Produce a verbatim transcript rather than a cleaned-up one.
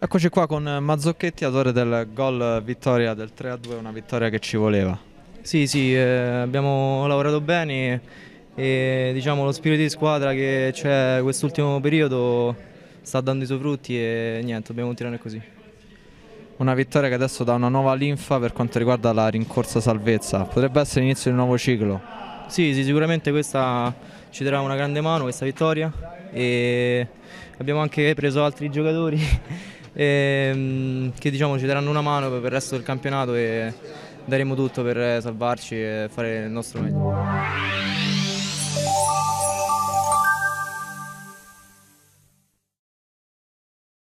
Eccoci qua con Mazzocchetti, autore del gol vittoria del tre a due, una vittoria che ci voleva. Sì, sì, eh, abbiamo lavorato bene e diciamo lo spirito di squadra che c'è quest'ultimo periodo sta dando i suoi frutti e niente, dobbiamo continuare così. Una vittoria che adesso dà una nuova linfa per quanto riguarda la rincorsa salvezza. Potrebbe essere l'inizio di un nuovo ciclo. Sì, sì, sicuramente questa ci darà una grande mano, questa vittoria, e abbiamo anche preso altri giocatori ehm, che diciamo ci daranno una mano per il resto del campionato e daremo tutto per salvarci e fare il nostro meglio.